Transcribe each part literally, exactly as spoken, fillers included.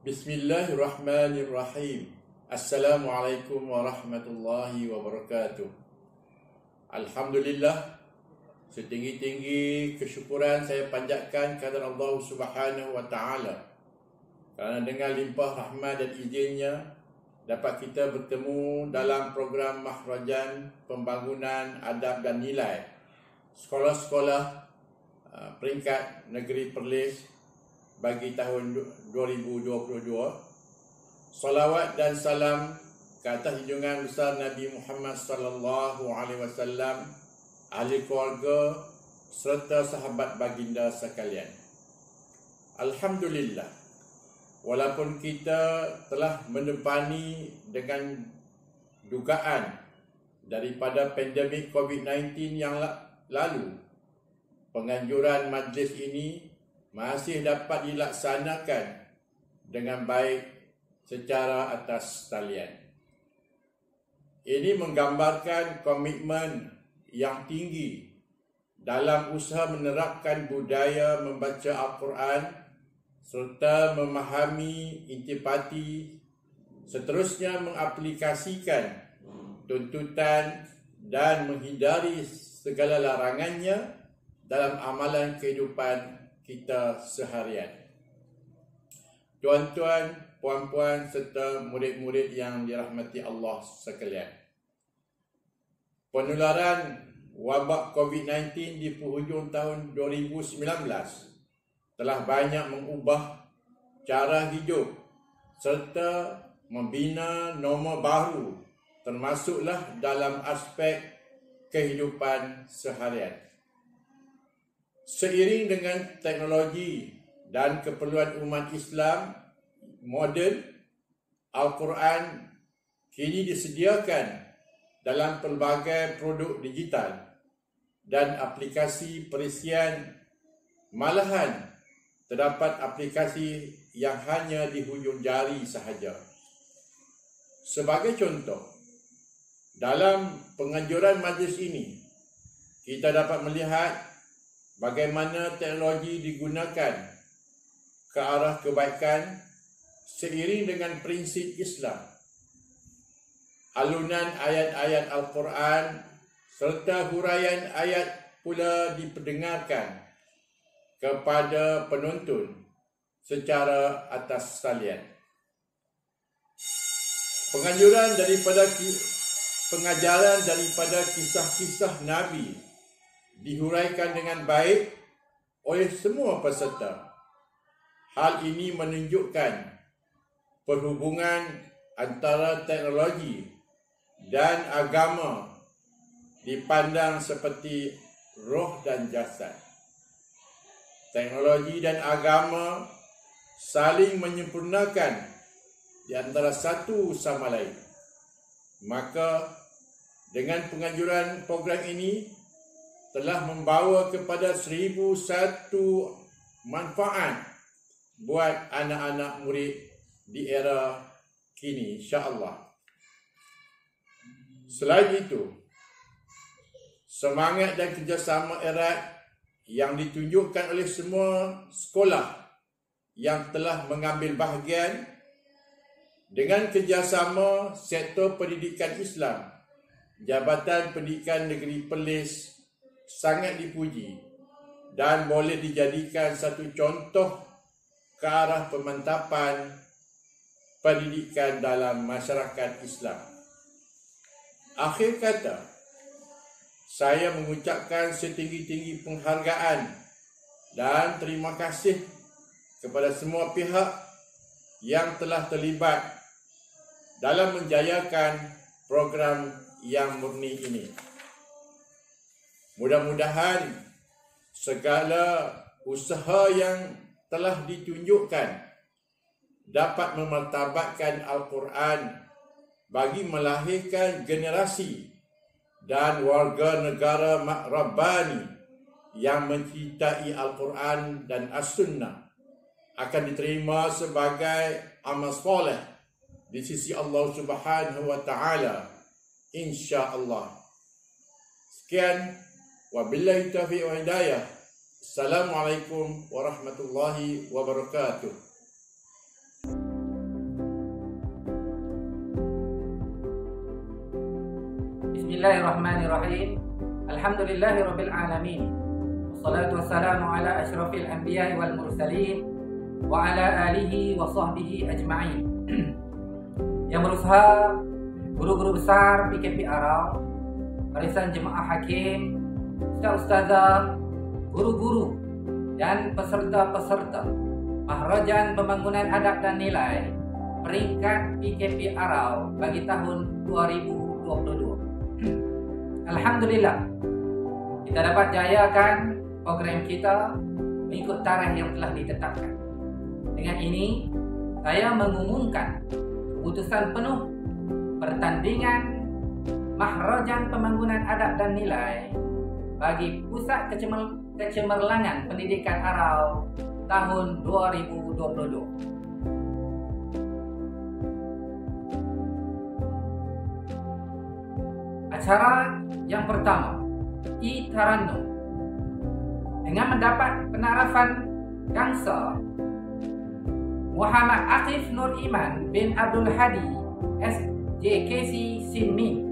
Bismillahirrahmanirrahim. Assalamualaikum warahmatullahi wabarakatuh. Alhamdulillah, setinggi-tinggi kesyukuran saya panjatkan kepada Allah Subhanahu wa taala. Kerana dengan limpah rahmat dan izinnya dapat kita bertemu dalam program Mahrajan Pembangunan Adab dan Nilai sekolah-sekolah peringkat negeri Perlis bagi tahun dua ribu dua puluh dua. Salawat dan salam ke atas junjungan besar Nabi Muhammad sallallahu alaihi wasallam, ahli keluarga serta sahabat baginda sekalian. Alhamdulillah, walaupun kita telah menepani dengan dugaan daripada pandemik covid sembilan belas yang lalu, penganjuran majlis ini masih dapat dilaksanakan dengan baik secara atas talian. Ini menggambarkan komitmen yang tinggi dalam usaha menerapkan budaya membaca Al-Quran serta memahami intipati, seterusnya mengaplikasikan tuntutan dan menghindari segala larangannya dalam amalan kehidupan kita seharian. Tuan-tuan, puan-puan serta murid-murid yang dirahmati Allah sekalian, penularan wabak covid sembilan belas di penghujung tahun dua ribu sembilan belas telah banyak mengubah cara hidup serta membina norma baru, termasuklah dalam aspek kehidupan seharian. Seiring dengan teknologi dan keperluan umat Islam moden, Al-Quran kini disediakan dalam pelbagai produk digital dan aplikasi perisian. Malahan terdapat aplikasi yang hanya di hujung jari sahaja. Sebagai contoh, dalam penganjuran majlis ini, kita dapat melihat bagaimana teknologi digunakan ke arah kebaikan seiring dengan prinsip Islam. Alunan ayat-ayat Al-Quran serta huraian ayat pula diperdengarkan kepada penonton secara atas talian. Penganjuran daripada pengajaran daripada kisah-kisah Nabi dihuraikan dengan baik oleh semua peserta. Hal ini menunjukkan perhubungan antara teknologi dan agama dipandang seperti roh dan jasad. Teknologi dan agama saling menyempurnakan di antara satu sama lain. Maka dengan penganjuran program ini telah membawa kepada seribu satu manfaat buat anak-anak murid di era kini, insya-Allah. Selain itu, semangat dan kerjasama erat yang ditunjukkan oleh semua sekolah yang telah mengambil bahagian dengan kerjasama sektor pendidikan Islam, Jabatan Pendidikan Negeri Perlis sangat dipuji dan boleh dijadikan satu contoh ke arah pemantapan pendidikan dalam masyarakat Islam. Akhir kata, saya mengucapkan setinggi-tinggi penghargaan dan terima kasih kepada semua pihak yang telah terlibat dalam menjayakan program yang murni ini. Mudah-mudahan segala usaha yang telah ditunjukkan dapat memartabatkan Al-Quran bagi melahirkan generasi dan warga negara Rabbani yang mencintai Al-Quran dan As-Sunnah akan diterima sebagai amal soleh di sisi Allah Subhanahu wa taala, insya-Allah. Sekian, wabillahi taufiq wa hidayah. Assalamualaikum warahmatullahi wabarakatuh. Bismillahirrahmanirrahim. Alhamdulillahirabbil alamin. Wassalatu wassalamu ala asyrafil anbiya'i wal mursalin wa ala alihi wa sahbihi ajma'in. Yang berusaha guru-guru besar P K P Arau, barisan jemaah hakim, ustaz-ustazah, guru-guru dan peserta-peserta Maharajan Pembangunan Adab dan Nilai peringkat P K P Arau bagi tahun dua ribu dua puluh dua. Alhamdulillah, kita dapat jayakan program kita mengikut tarikh yang telah ditetapkan. Dengan ini, saya mengumumkan keputusan penuh pertandingan Maharajan Pembangunan Adab dan Nilai bagi Pusat Kecemer Kecemerlangan Pendidikan Arau tahun dua ribu dua puluh dua. Acara yang pertama, I Tarannum, dengan mendapat penarafan gangsa Muhammad Aqif Nur Iman bin Abdul Hadi S J K C Sinmi.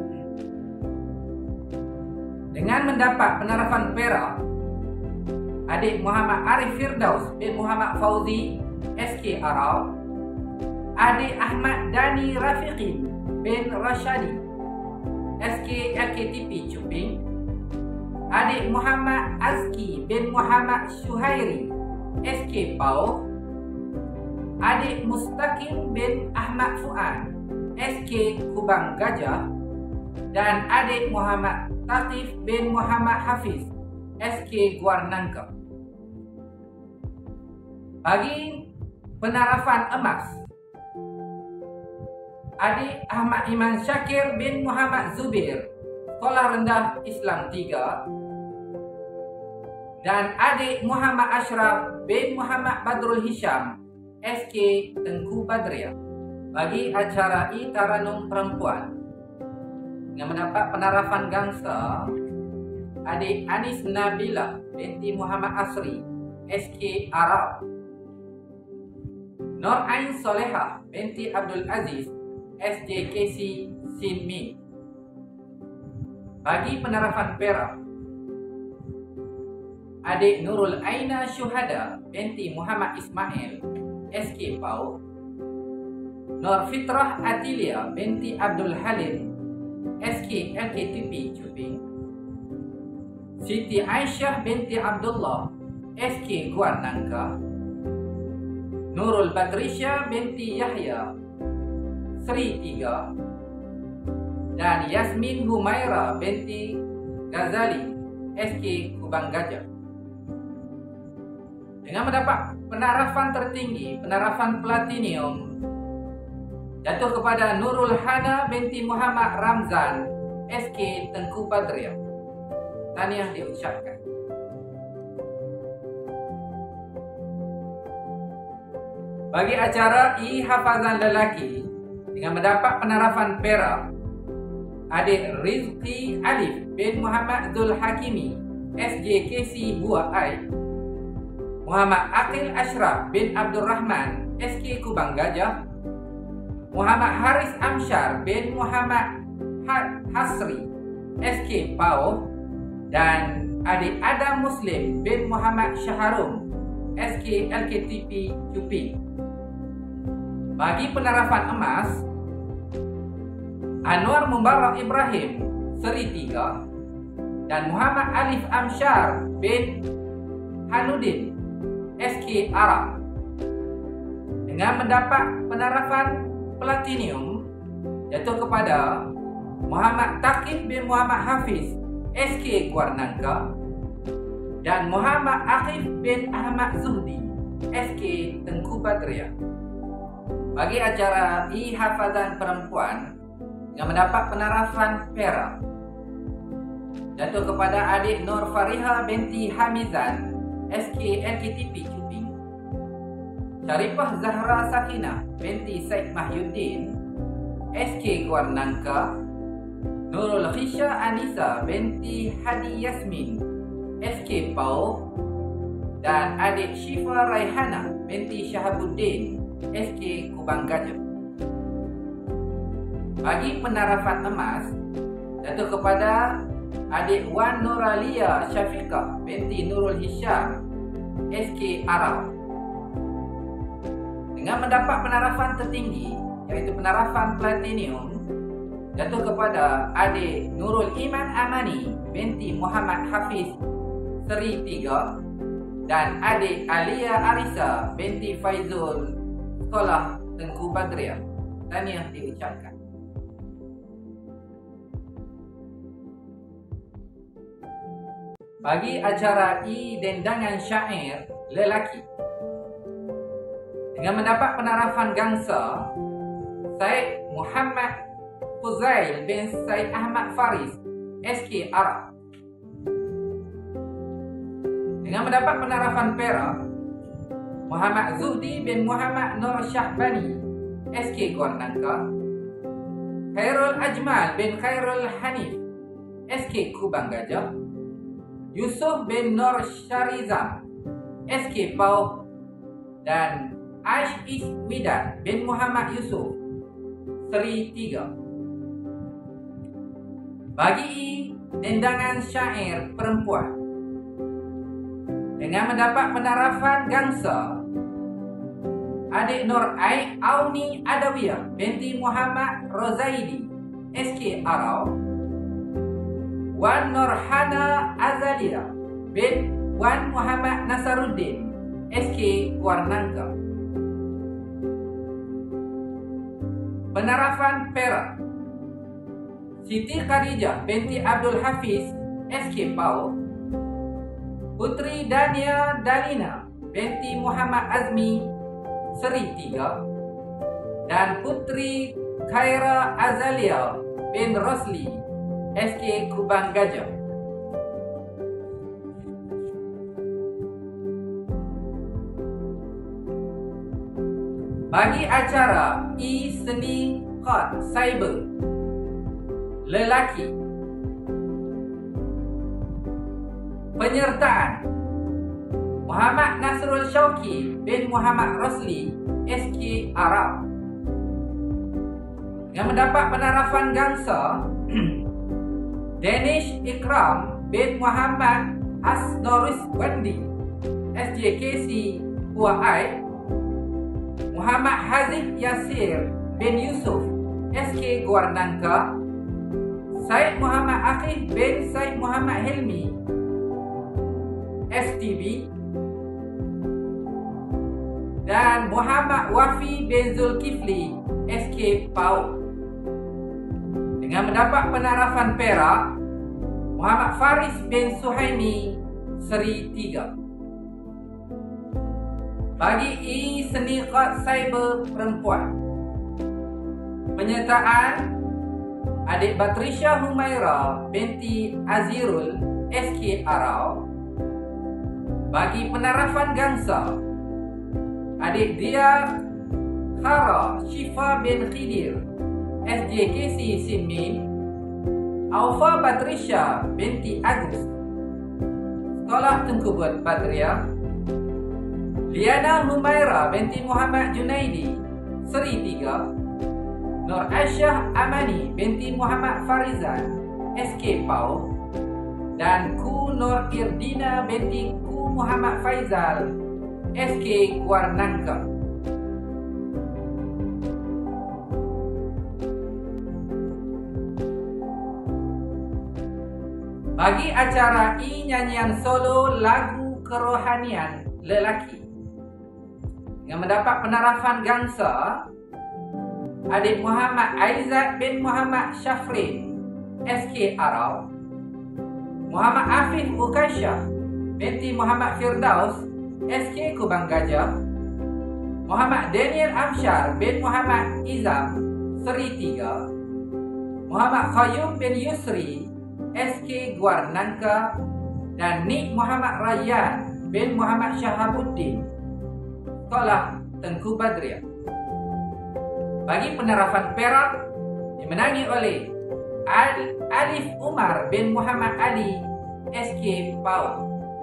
Dengan mendapat penarafan perak adik Muhammad Arif Firdaus bin Muhammad Fauzi S K Arau, adik Ahmad Dani Rafiqi bin Rashadi S K L K T P Cuping, adik Muhammad Azki bin Muhammad Syuhairi S K Pau, adik Mustaqim bin Ahmad Fuad S K Kubang Gajah, dan adik Muhammad Taqif bin Muhammad Hafiz S K Guarnangka. Bagi penarafan emas, adik Ahmad Iman Syakir bin Muhammad Zubir Sekolah Rendah Islam tiga, dan adik Muhammad Ashraf bin Muhammad Badrul Hisham S K Tengku Badriah. Bagi acara I Tarannum Perempuan, yang mendapat penarafan gangsa, adik Anis Nabila binti Muhammad Asri S K Arau, Nur Ain Solehah binti Abdul Aziz S J K C Sinmi. Bagi penarafan perak, adik Nurul Aina Syuhada binti Muhammad Ismail S K Pau, Nur Fitrah Atilia binti Abdul Halim S K L K T P Cuping, Siti Aisyah binti Abdullah S K Guarnangka, Nurul Badrisha binti Yahya Sri tiga, dan Yasmin Humaira binti Ghazali S K Kubang Gajah. Dengan mendapat penarafan tertinggi, penarafan platinum, jatuh kepada Nurul Hana binti Muhammad Ramzan S K Tengku Badriah. Tahniah diucapkan. Bagi acara I Hafazan Lelaki, dengan mendapat penarafan perak, adik Rizki Alif bin Muhammad Zul Hakimi S J K C Buah Ai, Muhammad Aqil Ashraf bin Abdul Rahman S K Kubang Gajah, Muhammad Haris Amsyar bin Muhammad Hasri S K Pau, dan adik Adam Muslim bin Muhammad Syaharum S K L K T P Cuping. Bagi penarafan emas, Anwar Mubarak Ibrahim Seri tiga, dan Muhammad Alif Amsyar bin Hanudin S K Arab. Dengan mendapat penarafan platinum, jatuh kepada Muhammad Taqif bin Muhammad Hafiz S K Guarnangka, dan Muhammad Aqif bin Ahmad Zuhdi S K Tengku Badriah. Bagi acara I Hafazan Perempuan, yang mendapat penarafan perak, jatuh kepada adik Nur Fariha binti Hamizan S K L K T P Cuping, Syarifah Zahra Sakinah binti Said Mahyuddin S K Guarnangka, Nurul Khisha Anisa binti Hadi Yasmin S K Pau, dan adik Syifa Raihana binti Syahabuddin S K Kubang Gajah. Bagi penarafan emas, jatuh kepada adik Wan Nuralia Syafiqah binti Nurul Hisham S K Arau dengan mendapat penarafan tertinggi iaitu penarafan platinum, jatuh kepada adik Nurul Iman Amani binti Muhammad Hafiz Seri tiga dan adik Alia Arisa binti Faizul Sekolah Tengku Badriah. Tahniah diucapkan. Bagi acara I Dendangan Syair Lelaki, dengan mendapat penarafan gangsa Syed Muhammad Fuzail bin Syed Ahmad Faris S K Arab. Dengan mendapat penarafan perak Muhammad Zuhdi bin Muhammad Nur Syahbani S K Kuala Khairul Ajmal bin Khairul Hanif S K Kubang Gajah, Yusuf bin Nur Syarizam S K Pau, dan Aish Iswidat bin Muhammad Yusuf Seri tiga. Bagi dendangan syair perempuan, dengan mendapat penarafan gangsa adik Nur Aik Auni Adawiyah binti Muhammad Rozaidi S K Arau, Wan Nurhana Azalia bin Wan Muhammad Nasaruddin S K Kuarnangka. Penarafan perak Siti Khadijah binti Abdul Hafiz S K Pau, Putri Dania Dalina binti Muhammad Azmi Seri tiga, dan Putri Khaira Azalia bin Rosli S K Kubang Gajah. Bagi acara I Seni Khat Cyber Lelaki, penyertaan Muhammad Nasrul Syauqi bin Muhammad Rosli S K Arab. Yang mendapat penarafan gangsa Danish Ikram bin Muhammad Asnoris Wandi S J K C Puai, Muhammad Hazif Yasir bin Yusuf S K Guarnangka, Syed Muhammad Aqif bin Syed Muhammad Hilmi S T B, dan Muhammad Wafi bin Zulkifli S K Pau. Dengan mendapat penarafan perak Muhammad Faris bin Suhaimi Seri tiga. Bagi I Seni Khat Cyber perempuan, penyertaan adik Batrisha Humaira binti Azirul S K Arau. Bagi penarafan gangsa adik Dia Khara Shifa bin Khidir S J K C Simin, Aufa Batrisha binti Agus Sekolah Tengku Badriah, Liana Humaira binti Muhammad Junaidi Seri tiga, Nur Aisyah Amani binti Muhammad Farizan S K Pau, dan Ku Nur Irdina binti Ku Muhammad Faizal S K Kuarnangka. Bagi acara I Nyanyian Solo Lagu Kerohanian Lelaki, yang mendapat penarafan gangsa adik Muhammad Aizat bin Muhammad Syafrin S K Arau, Muhammad Afif Ukasyah binti Muhammad Firdaus S K Kubang Gajah, Muhammad Daniel Amsyar bin Muhammad Izam Seri tiga, Muhammad Qayyum bin Yusri S K Guarnangka, dan Nik Muhammad Rayyan bin Muhammad Syahabuddin Sekolah Tengku Badriah. Bagi penarafan perak dimenangi oleh Al Alif Umar bin Muhammad Ali S K Pau.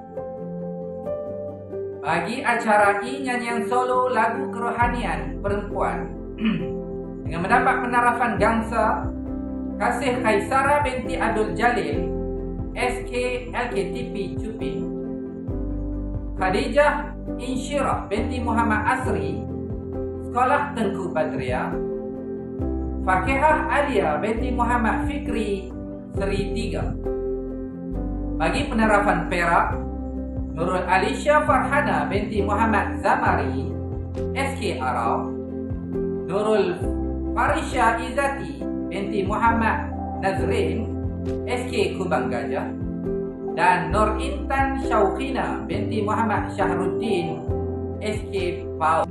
Bagi acara I Nyanyian Solo Lagu Kerohanian Perempuan, dengan mendapat penarafan gangsa Kasih Khaisara binti Abdul Jalil S K L K T P Cuping. Khadijah Insyirah binti Muhammad Asri Sekolah Tengku Badriah. Fakihah Alia binti Muhammad Fikri Seri tiga. Bagi penerapan Perak, Nurul Alisha Farhana binti Muhammad Zamari S K Arau. Nurul Farisha Izati binti Muhammad Nazrin S K Kubang Gajah. Dan Nur Intan Syaukhina binti Muhammad Syahruddin S K Pau.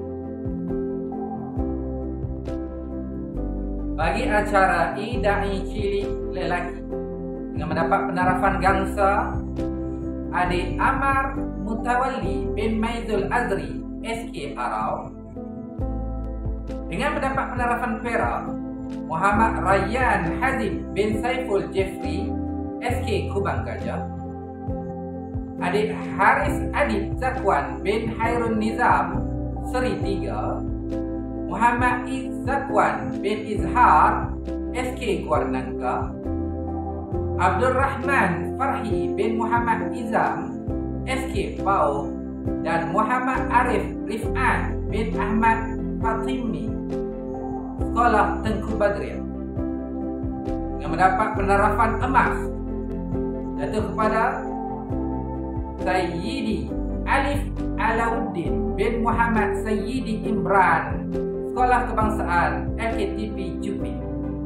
Bagi acara Idai Cilik Lelaki dengan mendapat penerapan gangsa, adik Amar Mutawalli bin Maizul Azri S K Arau. Dengan mendapat penerapan perak, Muhammad Rayyan Hazim bin Saiful Jeffrey S K Kubang Gajah. Adik Haris Adib Zakwan bin Hairun Nizam Seri tiga. Muhammad Iz Zakwan bin Izhar S K Kuarnangka. Abdul Rahman Farhi bin Muhammad Izam S K Pau. Dan Muhammad Arif Rif'an bin Ahmad Fatimi Sekolah Tengku Badriah yang mendapat penerapan emas jatuh kepada Sayyidi Alif Alauddin bin Muhammad Sayyidi Imran Sekolah Kebangsaan L K T P Cuping.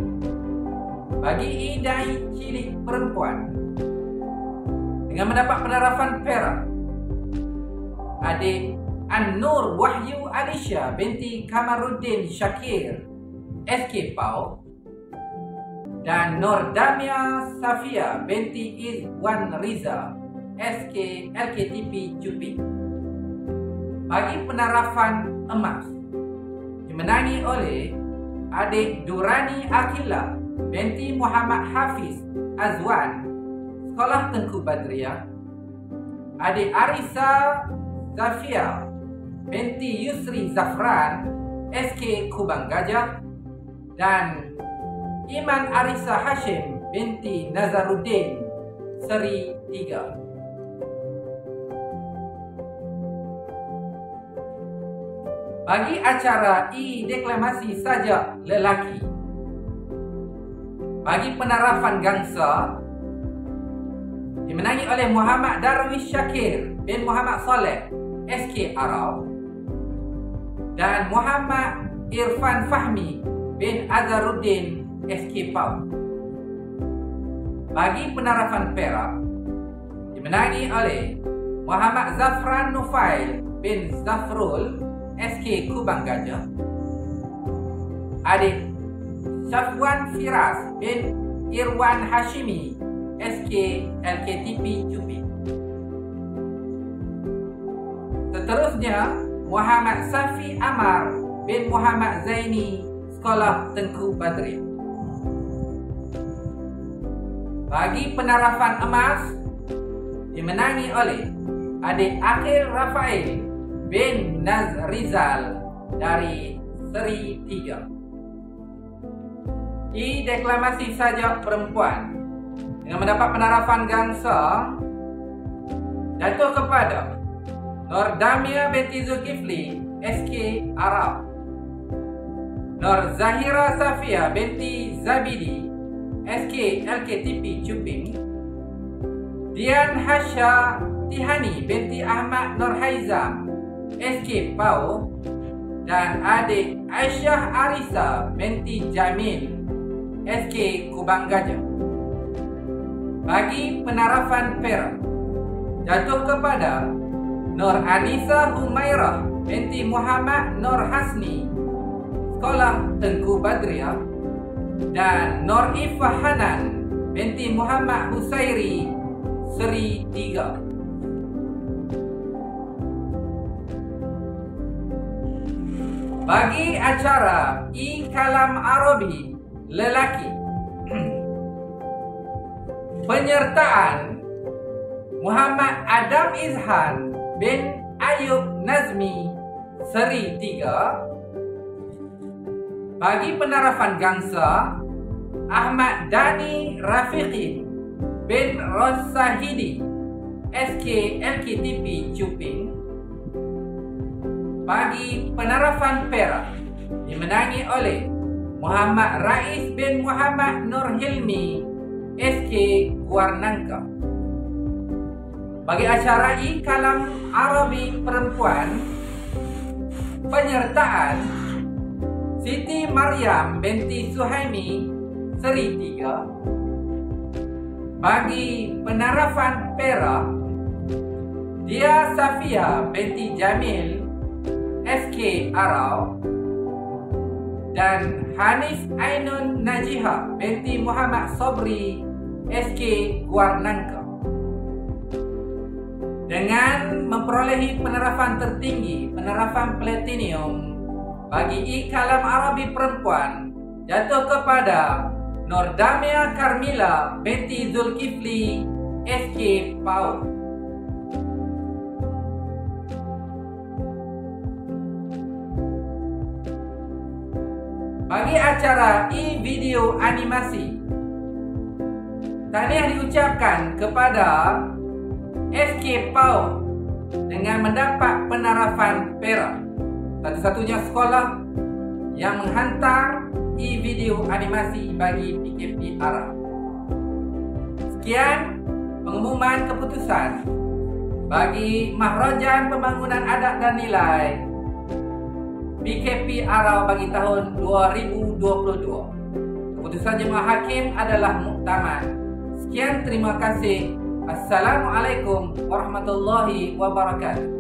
Bagi idai cilik perempuan dengan mendapat penerapan perak, adik An-Nur Wahyu Alisha binti Kamaruddin Syakir S K Pau. Dan Nur Damia Safia binti Izwan Riza S K L K T P Cuping. Bagi penerapan emas dimenangi oleh adik Durani Akila binti Muhammad Hafiz Azwan Sekolah Tengku Badriah. Adik Arisa Zafia binti Yusri Zafran S K Kubang Gajah. Dan Iman Arisa Hashim binti Nazaruddin Seri tiga. Bagi acara I-deklamasi sajak lelaki, bagi penerapan gangsa dimenangi oleh Muhammad Darwish Syakir bin Muhammad Saleh S K Arau. Dan Muhammad Irfan Fahmi bin Azharuddin S K Pau. Bagi penerapan perak dimenangi oleh Muhammad Zafran Nufail bin Zafrul S K Kubang Gajah. Adik Syafwan Firas bin Irwan Hashimi S K L K T P Cuping. Seterusnya Muhammad Safi Amar bin Muhammad Zaini Sekolah Tengku Badriah. Bagi penerapan emas dimenangi oleh adik Akhil Rafael bin Nazrizal dari Seri tiga. I-deklamasi sajak perempuan dengan mendapat penerapan gangsa jatuh kepada Nur Damia binti Zulkifli S K Arab. Nur Zahira Safia binti Zabidi S K L K T P Cuping. Dian Hasya Tihani binti Ahmad Nur Haizam S K Pau. Dan adik Aisyah Arisa binti Jamil S K Kubang Gajah. Bagi penerapan perak jatuh kepada Nur Anisa Humairah binti Muhammad Nur Hasni Sekolah Tengku Badriah. Dan Nur Ifah Hanan binti Muhammad Husairi Seri tiga. Bagi acara I-Kalam Arabi lelaki, penyertaan Muhammad Adam Izhan bin Ayub Nazmi Seri tiga. Bagi penerapan gangsa Ahmad Dhani Rafiqi bin Rosahidi S K L K T P Cuping bagi penerapan Perak dimenangi oleh Muhammad Rais bin Muhammad Nur Hilmi S K Kuarnangka. Bagi acara I-Kalam Arabi Perempuan, penyertaan Siti Maryam binti Suhaimi Seri tiga. Bagi penerapan Perak, Dia Safia binti Jamil S K Arau dan Hanis Ainun Najiha binti Muhammad Sobri S K Kuarnangka. Dengan memperolehi penerapan tertinggi, penerapan platinum bagi I-Kalam Arabi Perempuan jatuh kepada Nordamia Karmila binti Zulkifli S K Pau. Bagi acara I-Video Animasi, tahniah diucapkan kepada S K Pau dengan mendapat penerapan Perak, satu-satunya sekolah yang menghantar I-Video Animasi bagi P K P Arab. Sekian pengumuman keputusan bagi Mahrajan Pembangunan Adab dan Nilai P K P Arab bagi tahun dua ribu dua puluh dua. Keputusan Jemaah Hakim adalah muktamad. Sekian, terima kasih. Assalamualaikum warahmatullahi wabarakatuh.